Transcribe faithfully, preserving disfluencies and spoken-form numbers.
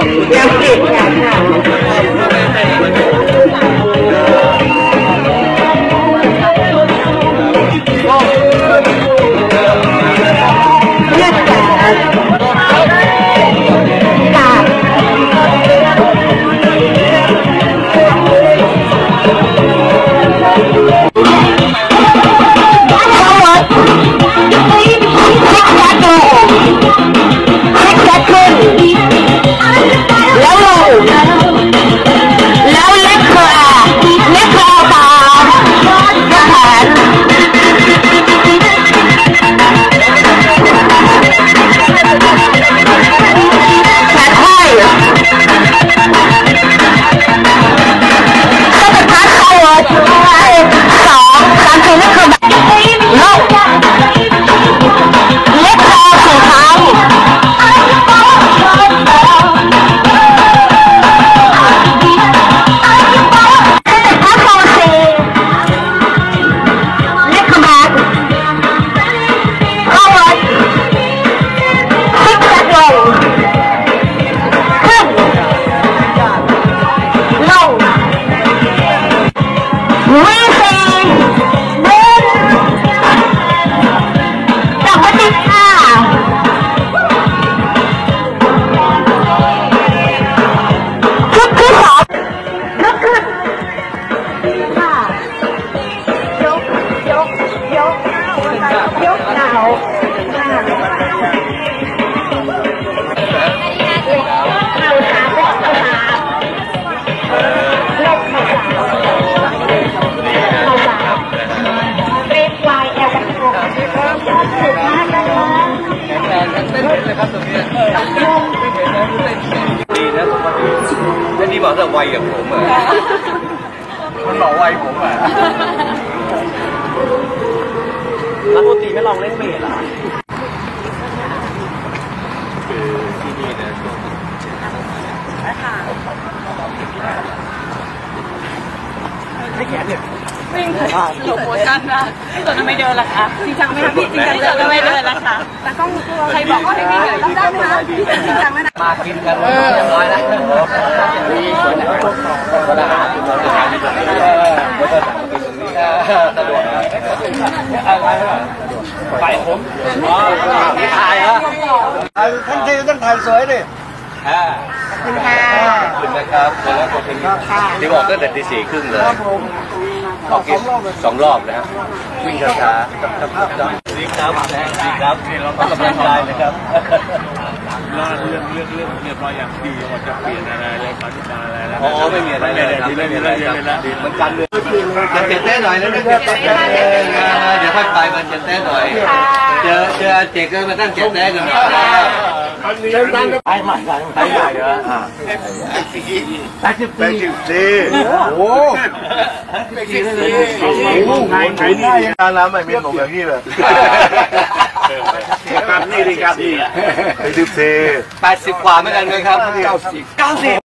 ยังเด็กอย่างค่ะนี่บอกจะไวอย่างผมอ่ะมันบอกไวผมอ่ะแล้วปกติไม่ลองเล่นเบสอ่ะคือที่นี่นะไม่แขนเนี่ยวิ่งหลบโมชั่นนะส่วนทำไมเดินล่ะคะจริงจังไหมคะพี่จริงจังทำไมเดินล่ะคะแต่ต้องใครบอกว่าให้วิ่งต้องได้ไหมคะพี่จริงจังไหมนะมากินกันเรียบร้อยแล้วมีส่วนคนละอาหารคนละอาหารสะดวกไปผมไม่ถ่ายฮะท่านที่ต้องถ่ายสวยดิขอบคุณค่ะขอบคุณนะครับแล้วก็เป็นที่บอกตั้งแต่ตีสี่ครึ่งเลยออกกินสองรอบนะวิ่งช้าๆดีครับดีครับเราต้องกำลังกายนะครับเรื่องเรื่องเรื่องเรียบร้อยอย่างดีว่าจะเปลี่ยนอะไรอะไรปฏิบัติอะไรแล้วอ๋อไม่มีอะไรเลยไม่มีอะไรครับเหมือนกันเลยจะเจ็ดเต้หน่อยแล้วนะครับเดี๋ยวค่อยไปมันเจ็ดเต้หน่อยเจอเจอเจ๊ก็มาตั้งเจ็ดเต้กันไอ้ใหม่ไอ้ใหม่เหรอแปดสิบสี่แปดสิบสี่โอ้แปดสิบสี่โอ้ไงไงนี่การน้ำไม่มีหนุ่มอย่างนี้เลยครับนี่ดีครับนี่แปดสิบสี่แปดสิบกว่าเหมือนกันไหมครับเก้าสิบเก้าสิบ